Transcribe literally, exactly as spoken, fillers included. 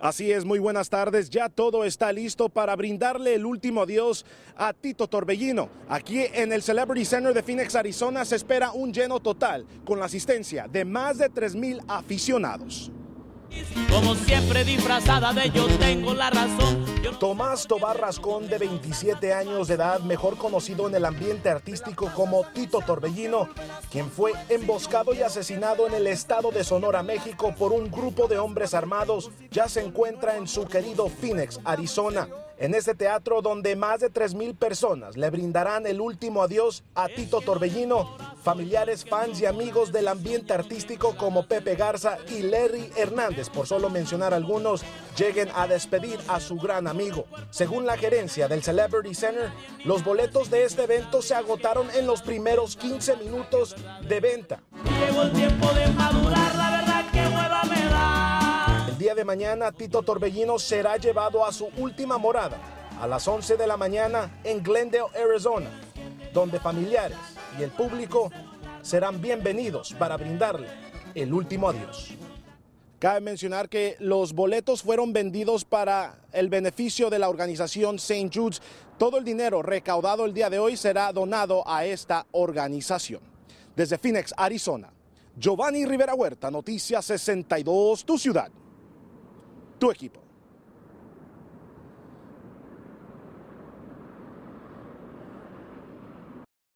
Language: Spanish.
Así es, muy buenas tardes. Ya todo está listo para brindarle el último adiós a Tito Torbellino. Aquí en el Celebrity Center de Phoenix, Arizona, se espera un lleno total con la asistencia de más de tres mil aficionados. Como siempre disfrazada de yo tengo la razón. Yo... Tomás Tobar Rascón, de veintisiete años de edad, mejor conocido en el ambiente artístico como Tito Torbellino, quien fue emboscado y asesinado en el estado de Sonora, México, por un grupo de hombres armados, ya se encuentra en su querido Phoenix, Arizona, en este teatro donde más de tres mil personas le brindarán el último adiós a Tito Torbellino. Familiares, fans y amigos del ambiente artístico como Pepe Garza y Larry Hernández, por solo mencionar algunos, lleguen a despedir a su gran amigo. Según la gerencia del Celebrity Center, los boletos de este evento se agotaron en los primeros quince minutos de venta. Llegó el tiempo de madurar, la verdad que hueva me da. El día de mañana, Tito Torbellino será llevado a su última morada a las once de la mañana en Glendale, Arizona, donde familiares y el público serán bienvenidos para brindarle el último adiós. Cabe mencionar que los boletos fueron vendidos para el beneficio de la organización Saint Jude's. Todo el dinero recaudado el día de hoy será donado a esta organización. Desde Phoenix, Arizona, Giovanni Rivera Huerta, Noticias sesenta y dos, tu ciudad, tu equipo.